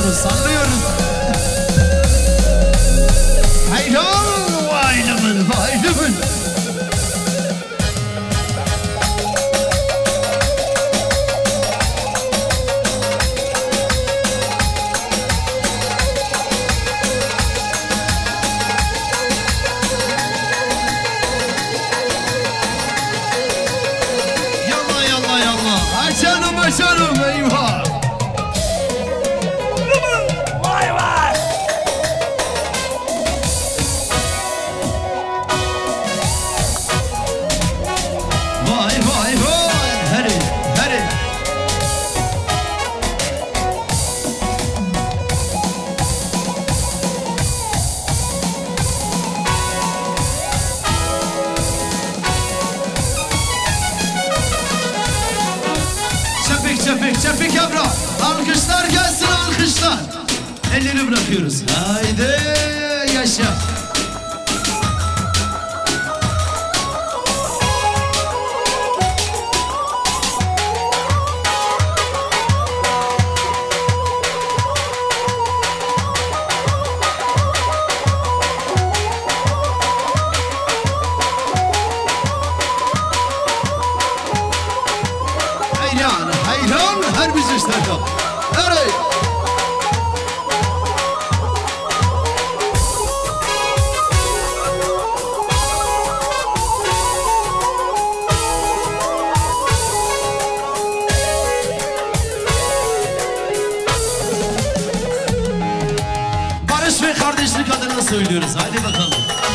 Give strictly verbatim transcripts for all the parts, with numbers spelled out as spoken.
sallıyoruz, sallıyoruz. Hayran vaylımın, vaylımın. Yalla yalla yalla. Açalım açalım eyvah. Vay vay. Vay vay vay. Hadi hadi. Çepik çepik çepik yavru. Alkışlar gelsin alkışlar. Elleri bırakıyoruz. Haydi yaşa. Hayran hayran her bir işlerden. Evet. Barış ve kardeşlik adına söylüyoruz. Hadi bakalım.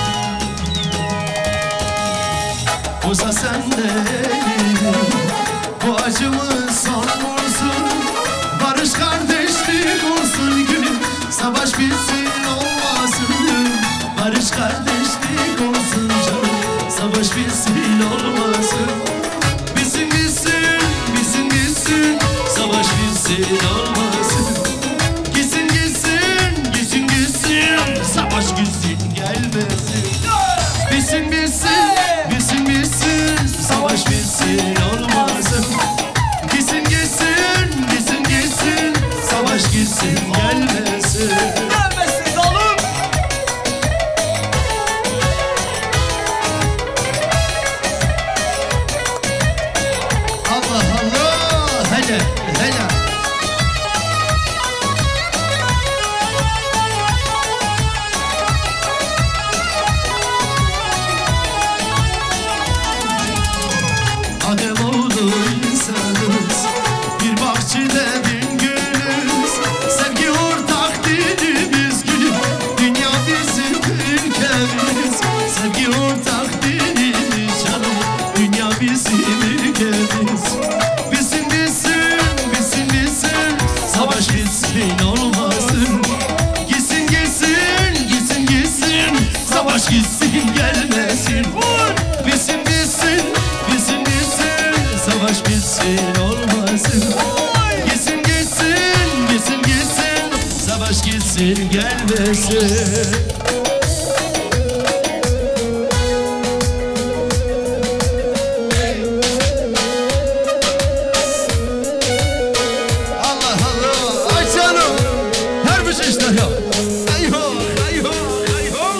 Uza sen de elini, bu acımız son olsun. Barış kardeşlik olsun gülüm, savaş bitsin olmasın. Barış kardeşlik olsun canım, savaş bitsin olmasın. Bitsin gitsin, bitsin gitsin, savaş bitsin olmasın. Gitsin gitsin, gitsin gitsin, savaş gitsin gelmesin. Bitsin bitsin, bitsin bitsin, savaş bitsin olmasın. Gitsin gitsin, gitsin gitsin, savaş gitsin gelmesin. Gelmesin oğlum. Allah Allah, hele hele. Adem oğlu insanız, bir bahçede bin gülüz. Sevgi ortak dinimiz gülüm, dünya bizim ülkemiz. Sevgi ortak dinimiz canım, dünya bizim ülkemiz. Bitsin bitsin, bitsin bitsin, savaş bitsin olmasın. Gitsin gitsin, gitsin gitsin, savaş gitsin gelmesin. Bitsin bitsin, bitsin bitsin, savaş bitsin olmasın. Gitsin gitsin, gitsin gitsin, savaş gitsin gelmesin. Allah Allah, ay canım, her bir şey işte ya. Eyvah, eyvah, eyvah.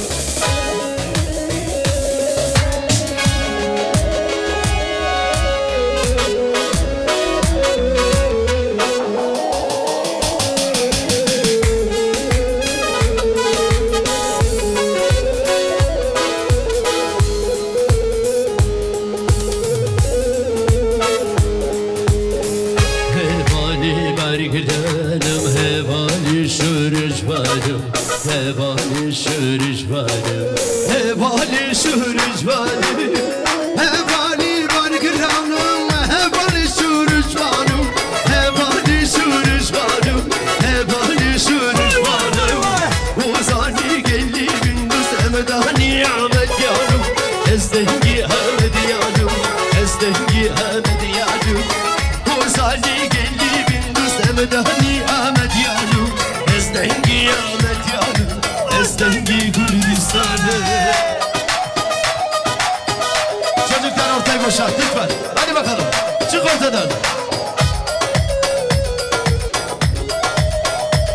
Hevali bergidenim, hevali şürüş varım. Hevali şürüş varım, hevali şürüş varım. Hevali bergidenim, hevali şürüş varım. Hevali şürüş varım, hevali şürüş varım. Uzani geldi gündüz emedani Ahmet yarım. Ezdengi Ahmet yarım, ezdengi Ahmet yarım. Uzani geldi gündüz emedani Ahmet yarım. Ezdengi Ahmet yarım, ezdengi Kürdistan'ı. Çocuklar ortaya boşalt lütfen. Hadi bakalım, çık ortadan.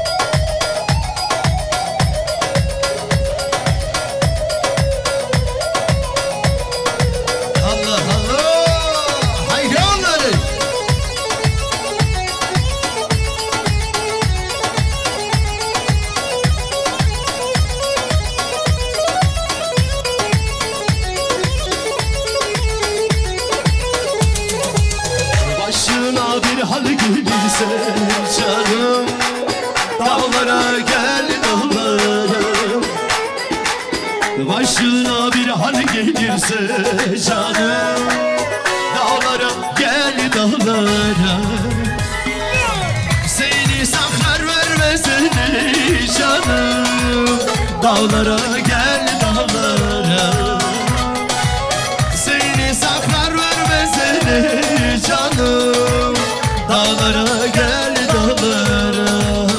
gelirse canım, dağlara gel dağlara. Başına bir hal gelirse canım, dağlara gel dağlara. Seni saklar vermez seni canım, dağlara gel dağlara. Seni saklar vermez seni canım, dağlara gel dağlara.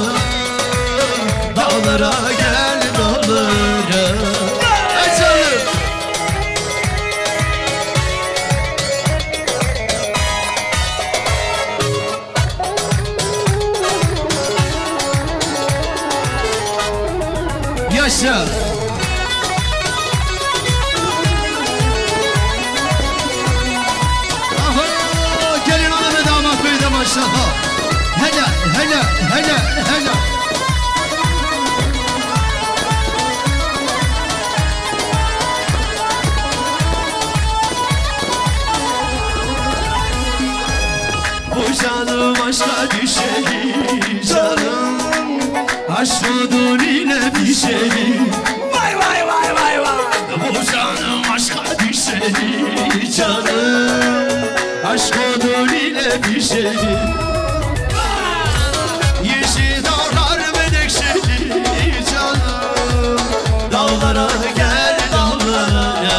Dağlara gel dağlara. Açalım. Yaşa. Gelin hanım ve damat bey de maşallah. Hele hele hele hele. Bu canım aşka düşelim canım, aşkın ile bir şey. Vay vay vay vay vay. Bu canım aşka düşelim canım, aşkın ile bir şey. Yeşil dağlar menekşeli canım, dağlara gel dağlara.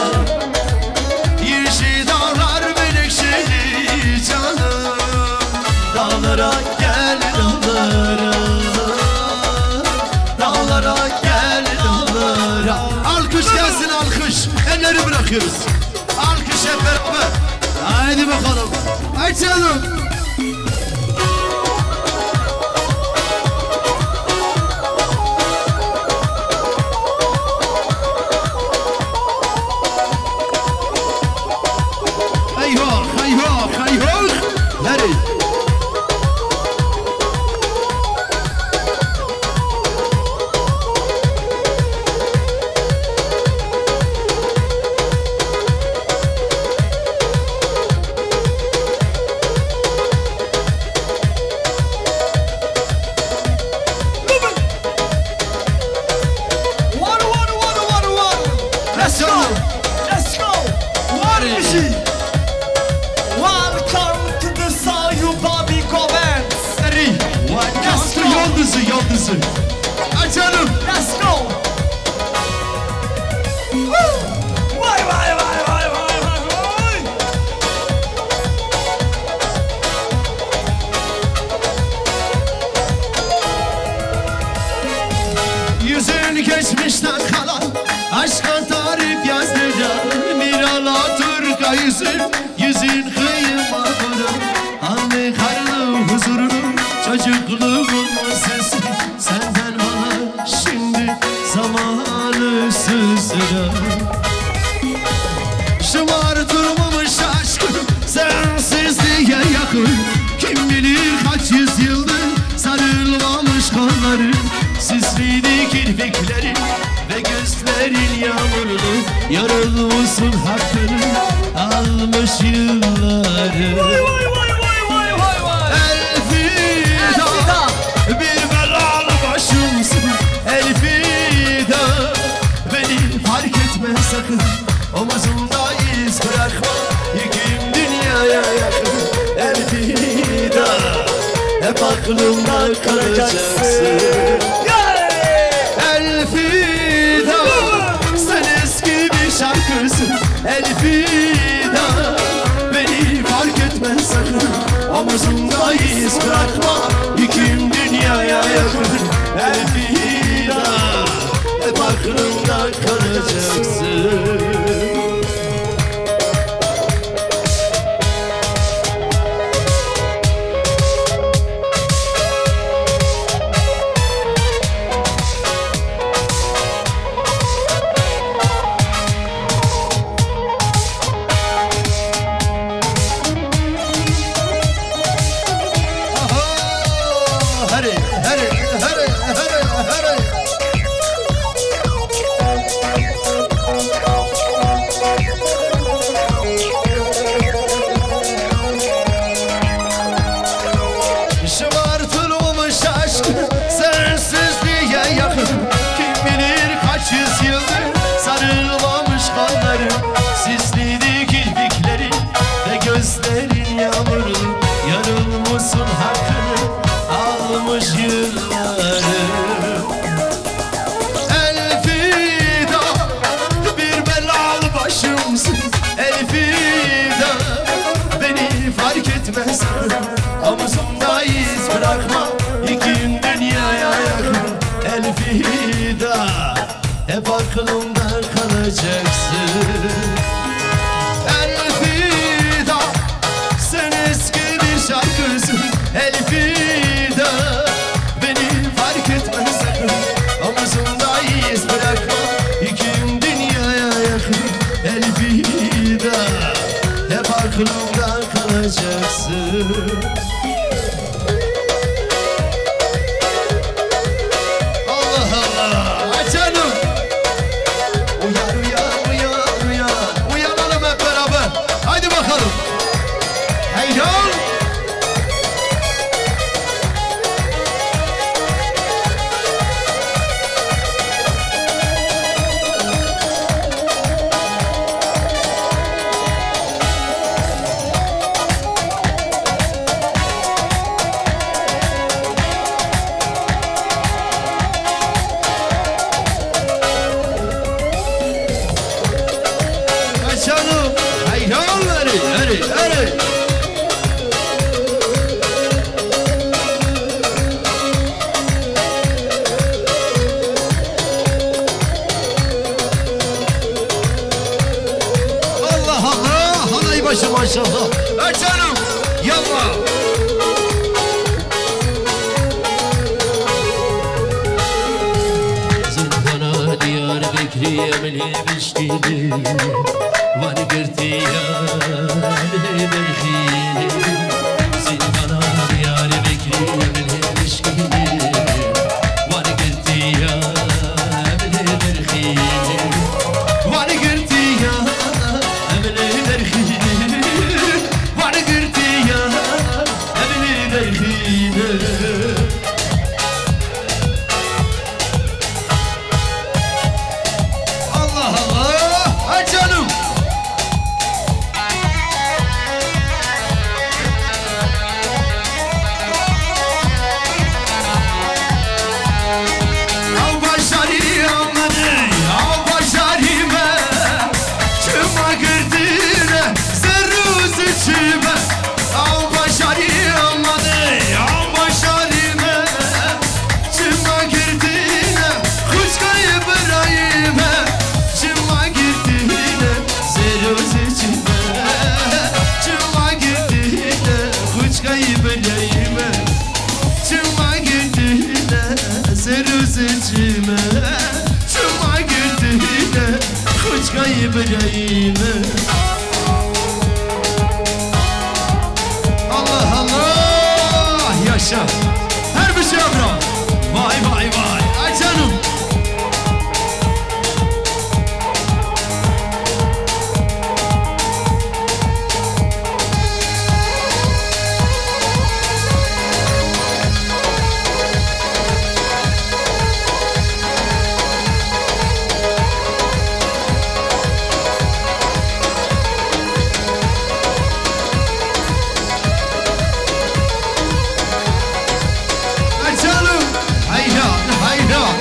Yeşil dağlar menekşeli canım, dağlara gel dağlara. Dağlara gel dağlara. Alkış gelsin alkış. Elleri bırakıyoruz. Alkış hep beraber. Haydi bakalım. Açalım. Eyvah, eyvah, eyvah. Nereye? One, one, one, one, one. Let's go. Let's go. One machine. Welcome to the Sayu Bobby Comments. Nereye? Let's go. Yıldızı, yıldızı. Açalım. Let's go. Woo. Vay vay vay vay vay vay vay. Yüzün geçmişten kalan aşka tarif yazdıran bir Alaturka yüzün, yüzün kıyıma vuran anne karnı huzurunu, çocukluğun sesi senden bana şimdi zamanı sıra. Şımartılmamış aşkım sensizliğe yakın, kim bilir kaç yüzyıldır sarılmamış kolların, sisliydi kirpiklerin ve gözlerin yağmurlu, yorulmuşsun hakkını almış yılları. Vay vay vay vay vay vay vay. Elfida, Elfida. bir belalı başımsın Elfida, beni fark etme sakın, omuzumda iz bırakma, yüküm dünyaya yakın. Elfida, hep aklımda kalacaksın. Elfida, sen eski bir şarkısın Elfida, beni fark etme sakın, omuzumda iz bırakma, yüküm dünyaya yakın. Elfida, hep aklımda kalacaksın. Hurry, hurry, hurry, hurry, hurry. bırakma, iki dünyaya yakın Elfida, hep aklımda kalacaksın. Elfida, sen eski bir şarkısın. Elfida, beni fark etmez sakın. Omuzumda iz bırakma, iki dünyaya yakın Elfida, hep aklımda kalacaksın. Maşallah, ver canım, yallah. Zindana diyar Bekriye mele bişkili, var girtiye mele berhili. Zindana diyar Bekriye mele bişkili, var girtiye mele berhili. Var girtiye mele berhili. Allah Allah, ay canım. Av başarı anladı, av başarıma, çıma girdine, zerruz içime. Av başarı anladı, av başarıma, çıma girdine, kuşkayı bırayıma. Çıma girdine, zerruz içime, çıma girdine, kuşkayı bırayıma. Çıma girdine, zerruz içime, çıma girdine, kuşkayı bırayıma. Allah Allah, yaşa. Her bir şey bro. Vay vay vay, ay canım. Ay canım, hayran hayran.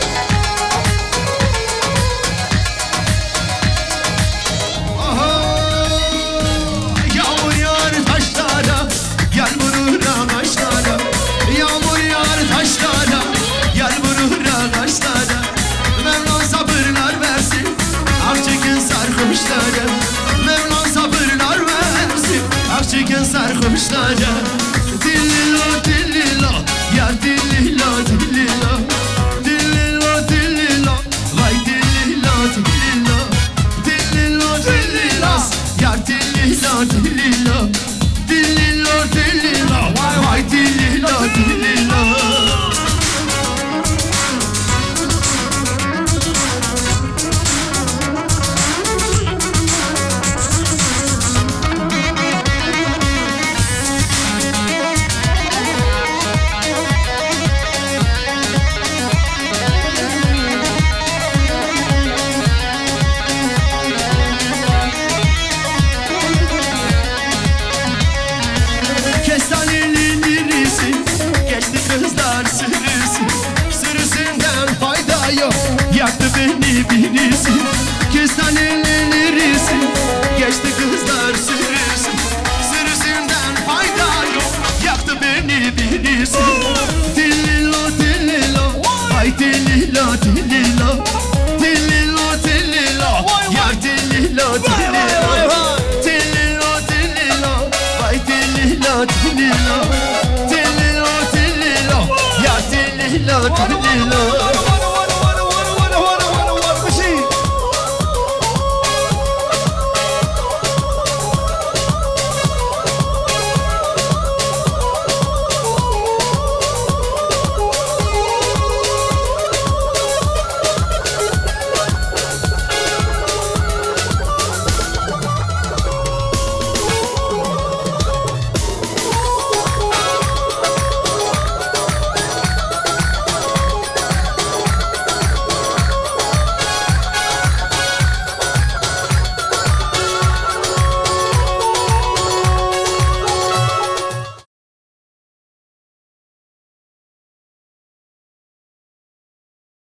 Aha, yağmur yağar taşlara, gel vurur ağaçlara. Yağmur yağar taşlara, gel vurur ağaçlara. Mevla sabırlar versin, ak çekin sarhoşlara. Mevla sabırlar versin, ak çekin sarhoşlara. Dillilo dillilo, yar dillilo dillilo. Dillilo dillilo, vay dillilo dillilo. Dillilo dillilo, yar dillilo dillilo. Dillilo dillilo, vay vay dillilo dillilo. Kestaneli birisi, geçti kızlar sürüsü. Sürüsünden fayda yok, yaktı beni birisi. Kestaneli birisi, geçti kızlar sürüsü. Sürüsünden fayda yok, yaktı beni birisi. yenisi Tillilo tillilo Ay tillilo tillilo Tillilo tillilo Yar tillilo tillilo Tillilo tillilo Ay tillilo tillilo Tillilo tillilo Yar tillilo tillilo